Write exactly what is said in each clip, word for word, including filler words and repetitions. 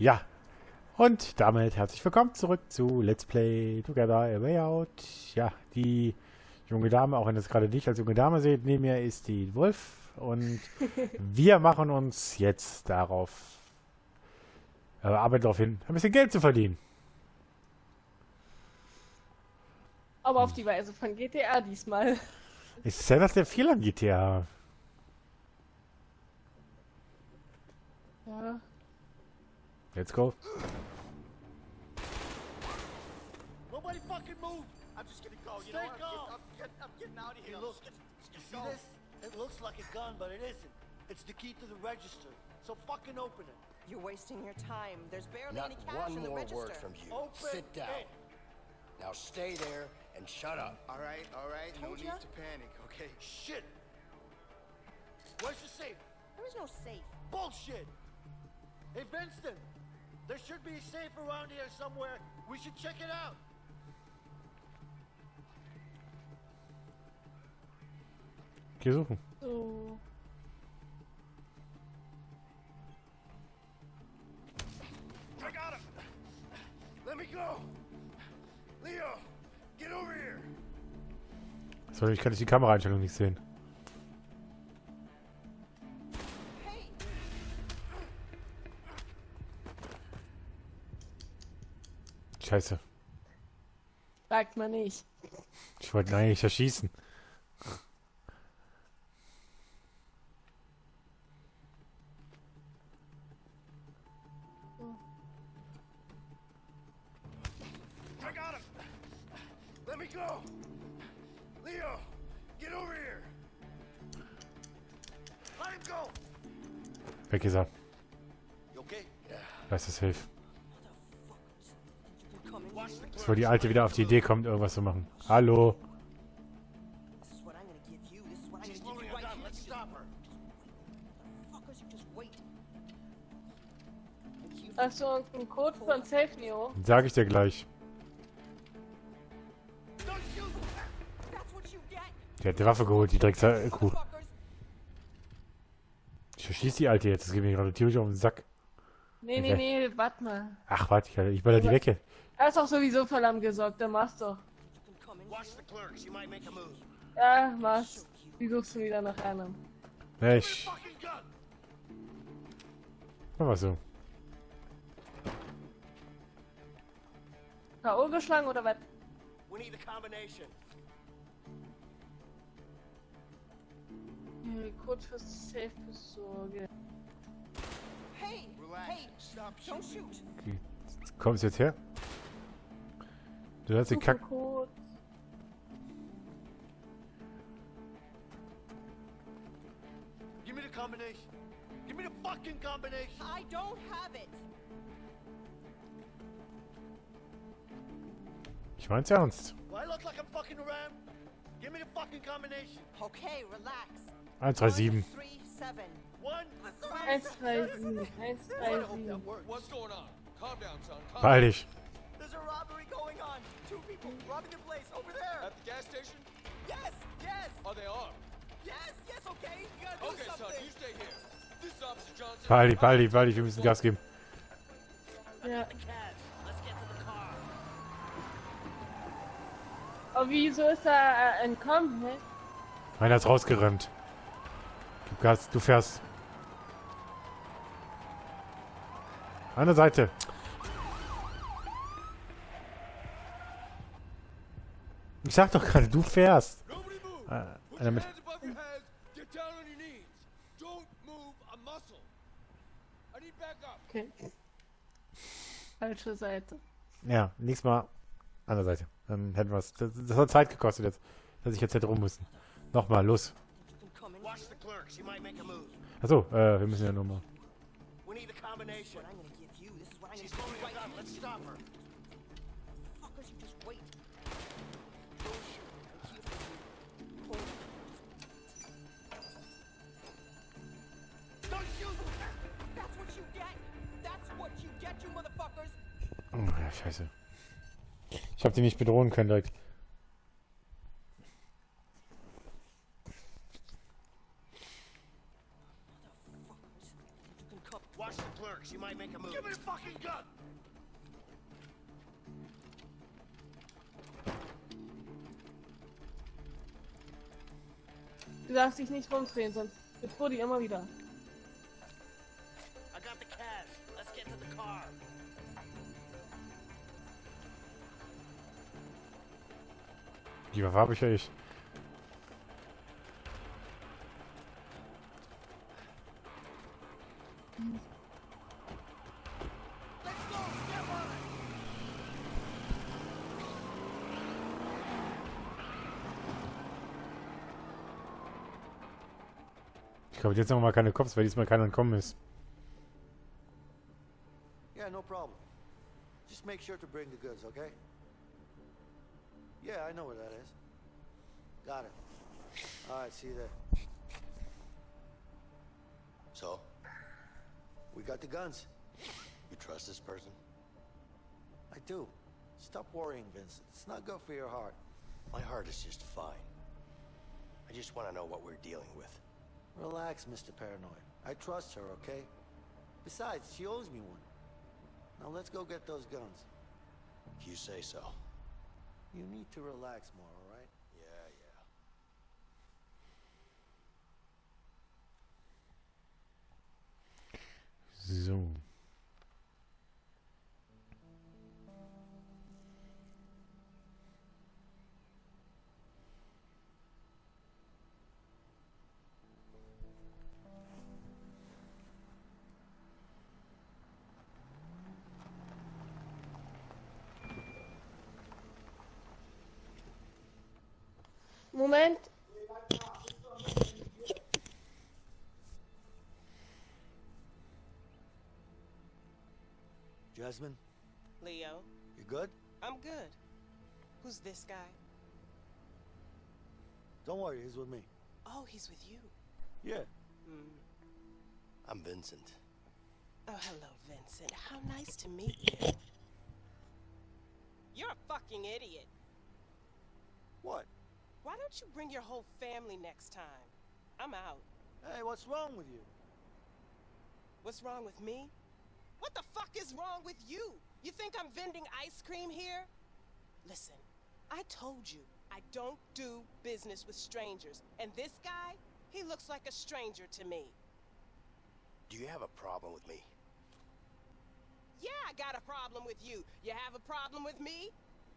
Ja, und damit herzlich willkommen zurück zu Let's Play Together a Way Out. Ja, die junge Dame, auch wenn ihr es gerade nicht als junge Dame seht, neben mir ist die Wolf und wir machen uns jetzt darauf, äh, arbeiten darauf hin, ein bisschen Geld zu verdienen. Aber auf die Weise von G T A diesmal. Ist ja das der viel an G T A? Ja. Let's go. Nobody fucking move! I'm just gonna go. You Stay know calm. I'm, getting, I'm getting out of here. Hey, look, let's, let's you see go. This? It looks like a gun, but it isn't. It's the key to the register. So fucking open it. You're wasting your time. There's barely Not any cash one in the more register. word from you. Open Sit down. it. Now stay there and shut up. All right, all right. Told no ya? need to panic, okay? Shit. Where's the safe? There is no safe. Bullshit. Hey, Vincent. There should be a safe around here somewhere. We should check it out. Geh suchen. So. I got him. Let me go. Leo, get over here. Sorry, ich kann jetzt die Kameraeinstellung nicht sehen. Hey, Scheiße. Sagt man nicht. Ich wollte ihn eigentlich erschießen. I got him. Let me go. Leo, get over here. Let him go. Weg ist er. You okay? Yeah. Da ist das Hilfe. you can come in Watch here. the clerk. Bevor die Alte wieder auf die Idee kommt, irgendwas zu machen. Hallo. This is what I'm gonna give you. This is what I'm She's gonna give loading you a right gun. here. Let's You stop her. fuckers, you just wait. Thank you. Hast du irgendeinen Code von Safe Neo? Den sage ich dir gleich. Don't shoot. That's what you get. Die hat die Waffe geholt, die Dreckskuh. Fuckers. Ich verschieße die Alte jetzt. Das geht mir gerade tierisch auf den Sack. Nee, nee, Okay. nee, warte mal. Ach, warte, ich, ich baller die weg hier. Er ist doch sowieso voll am gesorgt, dann mach's doch. You can come in Watch here. the clerk. She might make a move. Ja, mach's. Wie suchst du wieder nach einem? Ja, ich. Fucking gun. Mach mal so. K O geschlagen oder was? We need the combination. Äh, Code für Safe besorge. Hey, Relax. hey, Stop don't shooting. shoot. Okay. Kommst du jetzt her? Du hast den Suche Kack. Code. Give me the combination. Give me the fucking combination. I don't have it. Ich mein's ernst. Do I look like I'm fucking around? Give me the fucking combination. Okay, relax. eins drei sieben. One, three, seven. One. eins drei sieben. eins I drei hope that sieben. works. What's going on? Calm down, son. Calm Beeil dich. There's a robbery going on. Two people robbing the place over there. At the gas station? Yes, yes, Are they armed? yes, yes. Okay, you gotta do Okay, son, something. you stay here. This is Officer Johnson. Beeil dich, beeil dich, beeil dich. Wir müssen Gas geben. Ja. The cash. Let's get to the car. Aber wieso ist er äh, entkommen, hä? Einer ist rausgerannt. Gib Gas, du fährst. An der Seite. Ich sag doch gerade, du fährst. Nobody move. Äh, Put einer your mit, hands above your heads. Get down on your knees. Don't move a muscle. I need backup. Okay. Falsche Seite. ja, nächstes Mal an der Seite. Dann hätten wir es. Das, das hat Zeit gekostet jetzt, dass ich jetzt hätte rum müssen. Nochmal, los. You can come in Watch here. the clerk. She might make a move. Achso, äh, wir müssen ja nochmal. We need the combination. What I'm gonna give you. This is what I'm She's gonna loading give you a right gun. here. Let's stop her. Fuckers, you just wait. Don't shoot. That's what you get. That's what you get, you motherfuckers. Oh, ja, scheiße. Ich hab die nicht bedrohen können direkt. Motherfuckers. You can come. Watch the clerk. She might make a move. Give me the fucking gun! Du darfst dich nicht rumdrehen, sonst wird Brody immer wieder. I got the cash. Let's get to the car. Die Waffe habe ich ja ich. Let's go! Step on it! Ich glaube, jetzt noch mal keine Cops, weil diesmal keiner entkommen ist. Yeah, no problem. Just make sure to bring the goods, okay? Yeah, I know where that is. Got it. All right, see you there. So, We got the guns. you trust this person? I do. Stop worrying, Vincent. It's not good for your heart. My heart is just fine. I just want to know what we're dealing with. Relax, Mister Paranoid. I trust her, okay? Besides, she owes me one. Now let's go get those guns. If you say so. You need to relax more, all right? Yeah, yeah. So. Moment. Jasmine, Leo, you good? I'm good. Who's this guy? Don't worry, he's with me. Oh, he's with you. Yeah. Hmm. I'm Vincent. Oh, hello, Vincent. How nice to meet you. You're a fucking idiot. What? Why don't you bring your whole family next time? I'm out. Hey, what's wrong with you? What's wrong with me? What the fuck is wrong with you? You think I'm vending ice cream here? Listen, I told you I don't do business with strangers. And this guy, he looks like a stranger to me. Do you have a problem with me? Yeah, I got a problem with you. You have a problem with me?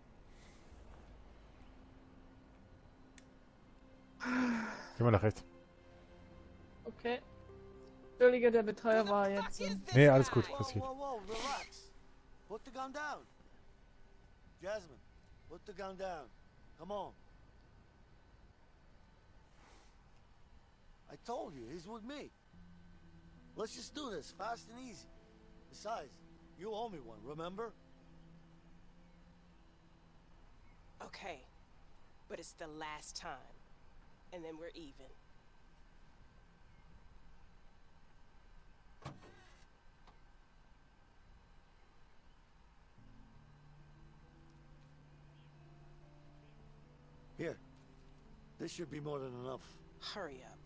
Geh mal nach rechts. Okay. Entschuldige, der Betreuer Who war the fuck jetzt. is ähm, this Nee, alles gut, guy? Whoa, passiert. whoa, whoa, relax. Put the gun down. Jasmine, put the gun down. Come on. I told you, he's with me. Let's just do this, fast and easy. Besides, you owe me one, remember? Okay, but it's the last time. And then we're even. Here. This should be more than enough. Hurry up.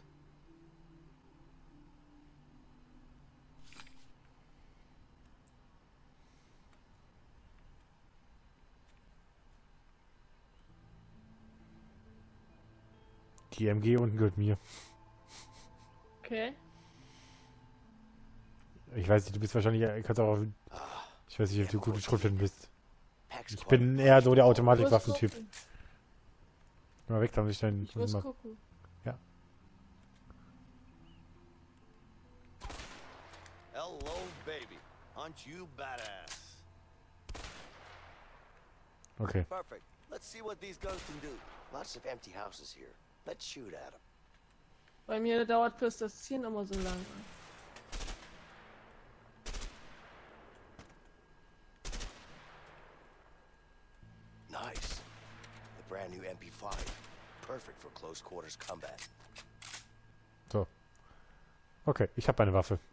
Die M G unten gehört mir. Okay. Ich weiß nicht, du bist wahrscheinlich, äh, kannst auch auf, Ah, ich weiß nicht, ob du gute Schrotflinten bist. Pax Ich bin eher so der Automatikwaffentyp. gucken. Mal weg, da muss ich dann Ich muss mal. gucken. Hello, baby. Aren't you badass? Okay. Perfect. Let's see what these guns can do. Lots of empty houses here. Let's shoot at them. Bei mir dauert fürs das Ziehen immer so lange. Nice. The brand new M P five. Perfect for close quarters combat. So. Okay, ich habe eine Waffe.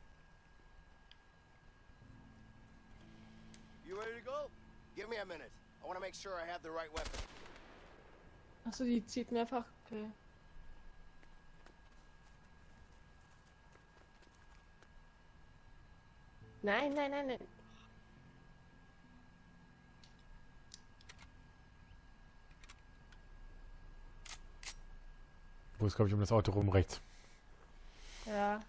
You ready to go? Give me a minute. I want to make sure I have the right weapon. Achso, die zieht mehrfach. Okay. Nein, nein, nein, nein. Wo ist, glaube ich, um das Auto rum rechts. Ja.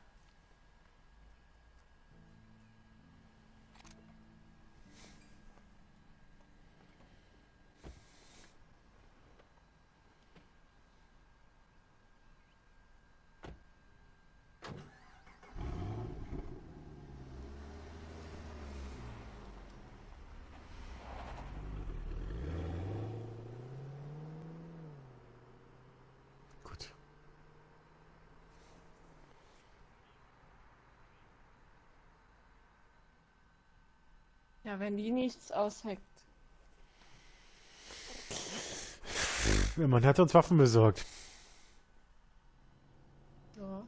Gut. Ja, wenn die nichts ausheckt. Man hat uns Waffen besorgt. Ja.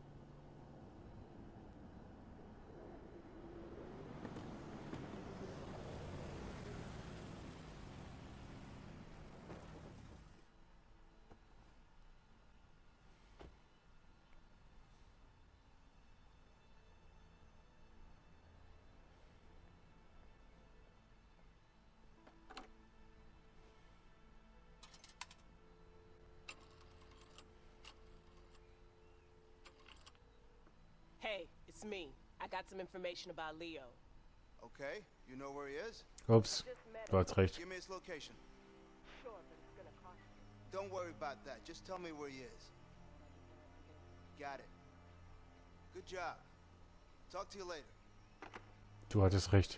Hey, it's me. I got some information about Leo. Okay, you know where he is? Ups, du hast recht. Give me his location. Sure, but it's gonna cost you. Don't worry about that. Just tell me where he is. Got it. Good job. Talk to you later. Du hattest recht.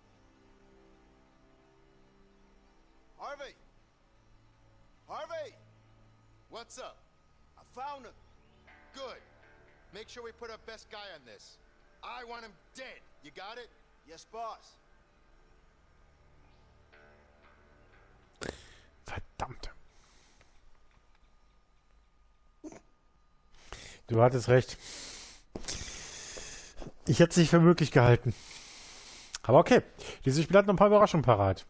Harvey! Harvey! What's up? I found him. Good. Make sure we put our best guy on this. I want him dead. You got it? Yes, boss. Verdammt. Du hattest recht. Ich hätte es nicht für möglich gehalten. Aber okay. Dieses Spiel hat noch ein paar Überraschungen parat.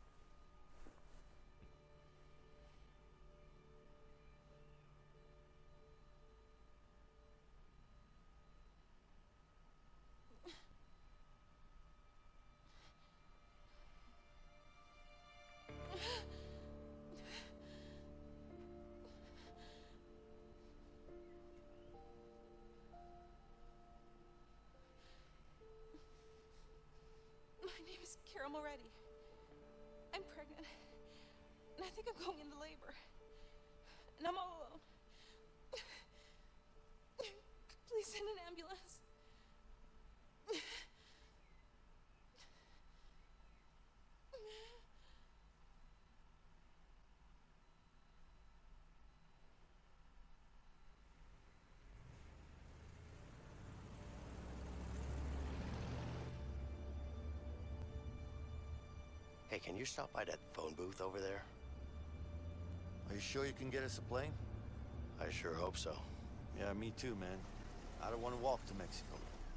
My name is Carol Moretti. I'm pregnant. And I think I'm going into labor. And I'm all alone. Please send an ambulance. Hey, can you stop by that phone booth over there? Are you sure you can get us a plane? I sure hope so. Yeah, me too, man. I don't want to walk to Mexico.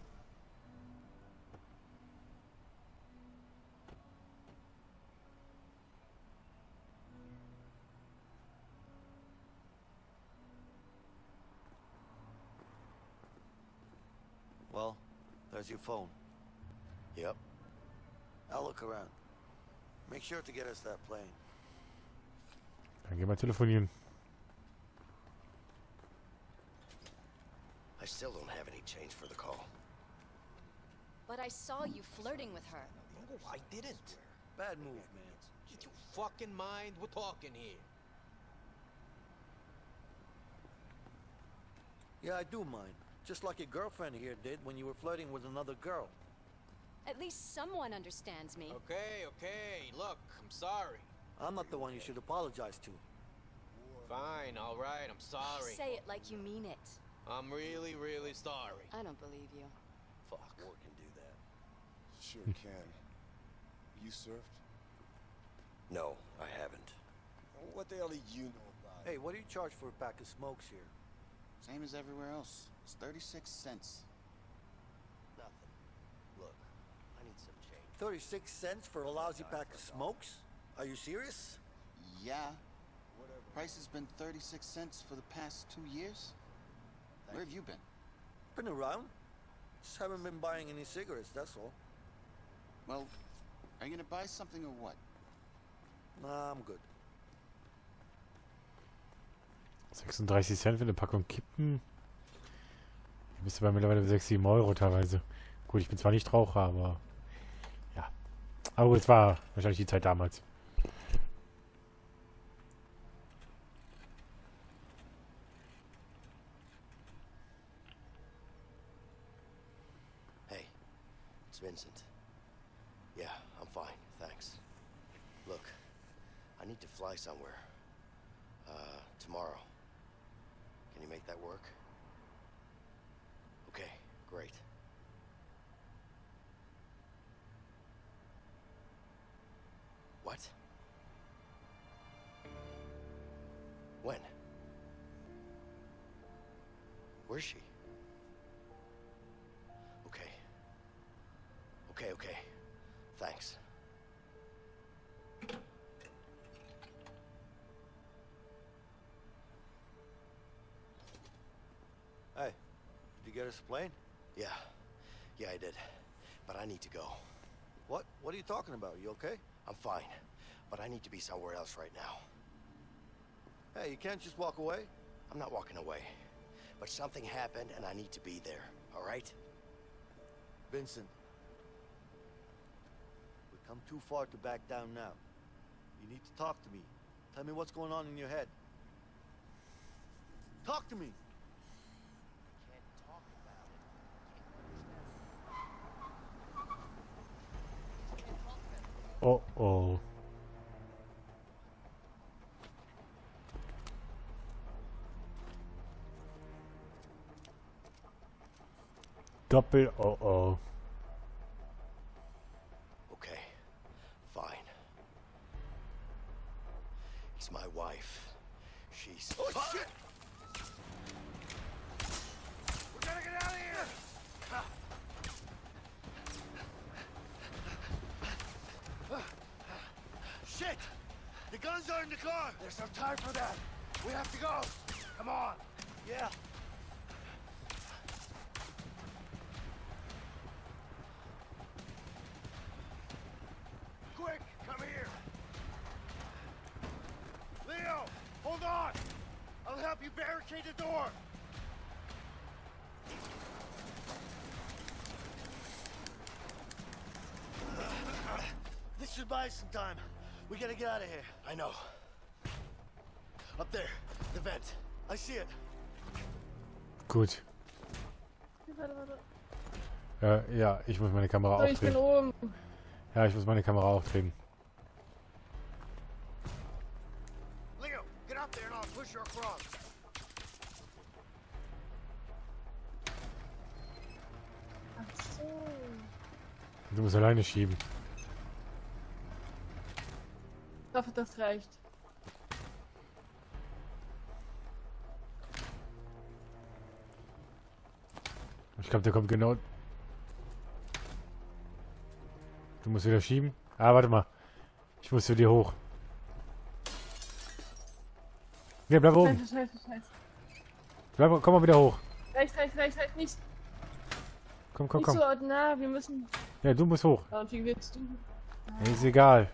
Well, there's your phone. Yep. I'll look around. Make sure to get us that plane. Dann gehen wir telefonieren. I still don't have any change for the call. But I saw you flirting with her. No, I didn't. Bad move, man. Did you fucking mind? We're talking here. Yeah, I do mind. Just like your girlfriend here did when you were flirting with another girl. At least someone understands me. Okay, okay. Look, I'm sorry. I'm not the one you should apologize to. Fine, all right. I'm sorry. Say it like you mean it. I'm really, really sorry. I don't believe you. Fuck. War can do that. Sure can. You surfed? No, I haven't. What the hell do you know about it? Hey, what do you charge for a pack of smokes here? Same as everywhere else. It's thirty-six cents. Nothing. Look, I need some change. thirty-six cents for a lousy pack of smokes? Are you serious? Yeah. Price has been thirty-six cents for the past two years. Where have you been? Been around. Just haven't been buying any cigarettes, that's all. Well, are you gonna buy something or what? Nah, I'm good. sechsunddreißig Cent für eine Packung Kippen. Die bist du bei mittlerweile sechs, sieben Euro teilweise. Gut, ich bin zwar nicht Raucher, aber ja. Aber gut, es war wahrscheinlich die Zeit damals. Hey, it's Vincent. Yeah, I'm fine, thanks. Look, I need to fly somewhere. Uh, tomorrow. Can you make that work? Okay, great. What? When? Where's she? Okay. Okay, okay. Thanks. Hey, did you get us a plane? Yeah. Yeah, I did. But I need to go. What? What are you talking about? You okay? I'm fine. But I need to be somewhere else right now. Hey, you can't just walk away? I'm not walking away. But something happened and I need to be there, all right? Vincent. We've come too far to back down now. You need to talk to me. Tell me what's going on in your head. Talk to me! Oh oh. Doppel oh oh. Okay, fine. It's my wife. She's... Oh, shit! We gotta get out of here! Shit! The guns are in the car! There's no time for that. We have to go. Come on. Yeah. Quick, come here. Leo, hold on. I'll help you barricade the door. This should buy some time. We gotta get out of here. I know. Up there, the vent. I see it. Gut. Warte, warte. Äh, ja, ich muss meine Kamera So, ich bin aufdrehen. oben. Ja, ich muss meine Kamera aufdrehen. Leo, get up there and I'll push her across. Ach so. Du musst alleine schieben. Ich hoffe, das reicht. Ich glaube, der kommt genau... Du musst wieder schieben. Ah, warte mal. Ich muss zu dir hoch. Ja, bleib oben. Scheiße, scheiße, scheiße. Bleib, komm mal wieder hoch. Rechts, rechts, rechts, rechts, nicht. Komm, komm, Nicht komm. so nah, wir müssen... Ja, du musst hoch. Ja, und wie willst du? Ja, ist egal.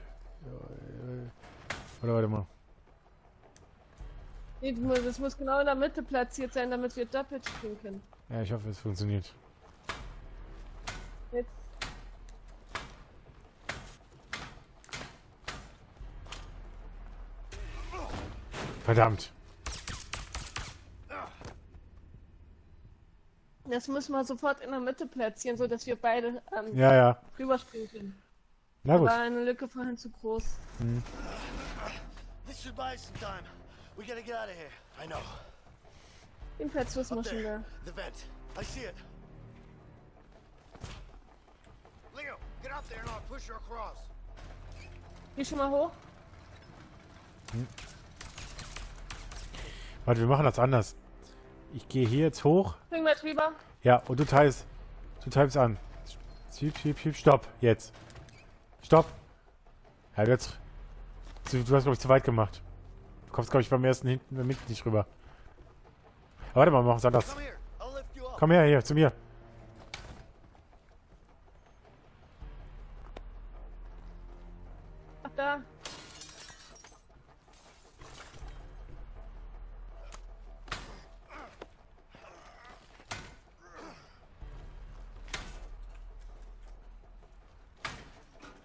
Oder warte mal. Nee, du musst- das muss genau in der Mitte platziert sein, damit wir doppelt spielen können. Ja, ich hoffe, es funktioniert. Jetzt. Verdammt. Das müssen wir sofort in der Mitte platzieren, so dass wir beide ähm, Ja, ja. rüberspringen können. Na Da gut. war eine Lücke vorhin zu groß. Hm. This should buy some time. We gotta get out of here. I know. Den Platz wissen wir Up schon there, da. the vent. I see it. Leo, get up there and I'll push her across. Geh schon mal hoch. Hm. Warte, wir machen das anders. Ich gehe hier jetzt hoch. Spring mal drüber. Ja, und du teilst. Du teilst an. Schieb, schieb, schieb, stopp. Jetzt. Stopp. Ja, jetzt. Du, du hast, glaube ich, zu weit gemacht. Du kommst, glaube ich, beim ersten hinten beim hinten nicht rüber. Aber warte mal, wir machen es anders. Come here. I'll lift you up. Komm her, hier, zu mir.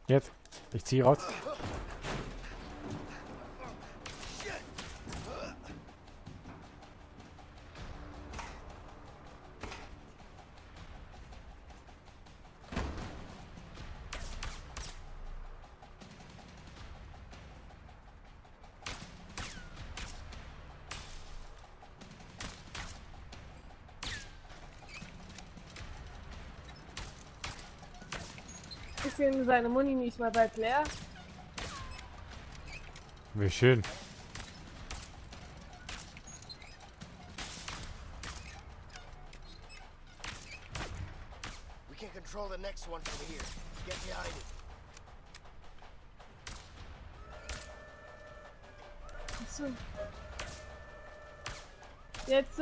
Jetzt. Ich ziehe raus. Ist ihm seine Muni nicht mal bald leer? Wie schön. We can control the next one from here. Get behind it. Achso. Jetzt?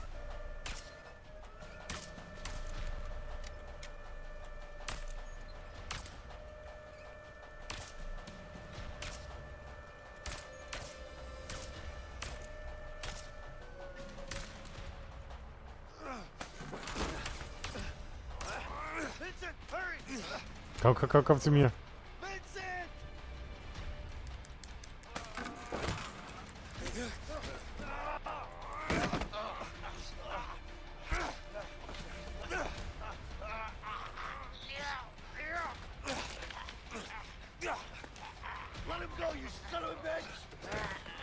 Komm, komm, komm, komm zu mir. Let him go, you son of a bitch!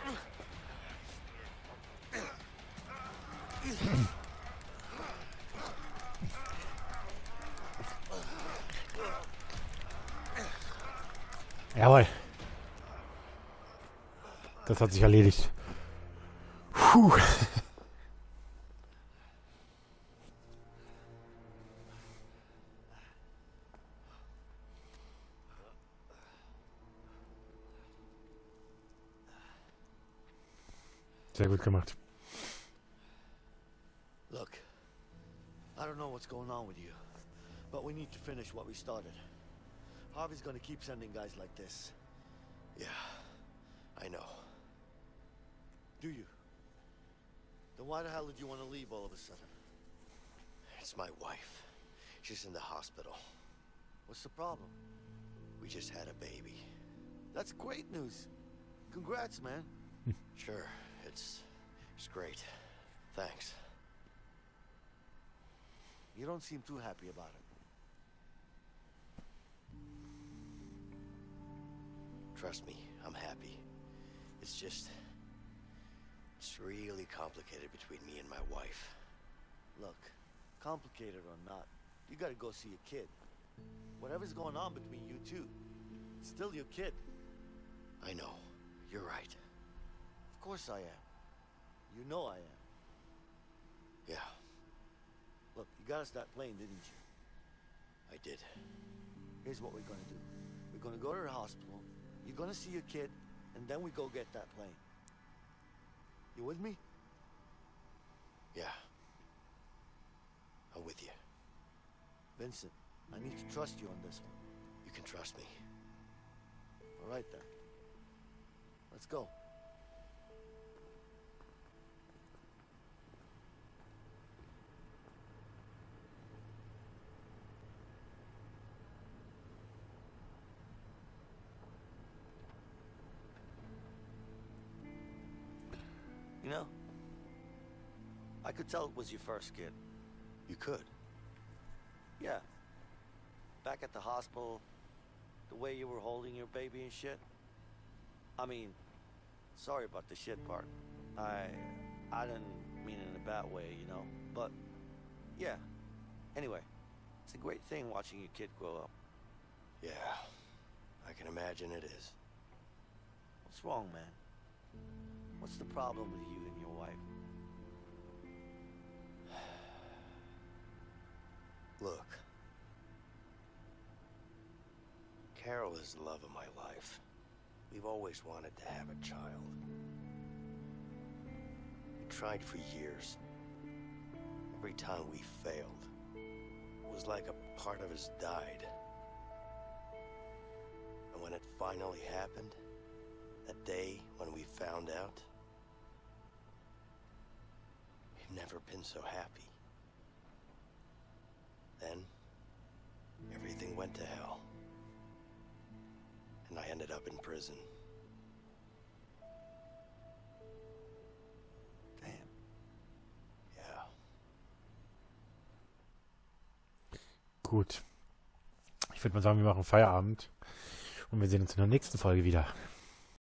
Jawohl. Das hat sich erledigt. Puh. Sehr gut gemacht. Look, I don't know what's going on with you, but we need to finish what we started. Harvey's gonna keep sending guys like this. Yeah, I know. Do you? Then why the hell did you want to leave all of a sudden? It's my wife. She's in the hospital. What's the problem? We just had a baby. That's great news. Congrats, man. Sure, it's it's great. Thanks. You don't seem too happy about it. Trust me, I'm happy. It's just... It's really complicated between me and my wife. Look, complicated or not, you gotta go see your kid. Whatever's going on between you two, it's still your kid. I know. You're right. Of course I am. You know I am. Yeah, Look, you got us that plane, didn't you? I did. Here's what we're gonna do. We're gonna go to the hospital, you're gonna see your kid, and then we go get that plane. You with me? Yeah. I'm with you. Vincent, I need to trust you on this one. You can trust me. All right then. Let's go. You know, I could tell it was your first kid. You could? Yeah. Back at the hospital, the way you were holding your baby and shit. I mean, sorry about the shit part. I I didn't mean it in a bad way, you know. But, yeah. Anyway, it's a great thing watching your kid grow up. Yeah, I can imagine it is. What's wrong, man? What's the problem with you and your wife? Look. Carol is the love of my life. We've always wanted to have a child. We tried for years. Every time we failed, it was like a part of us died. And when it finally happened, that day when we found out, we've never been so happy. Then, everything went to hell. and I ended up in prison. Damn. Yeah. Gut. Ich würde mal sagen, wir machen Feierabend und wir sehen uns in der nächsten Folge wieder.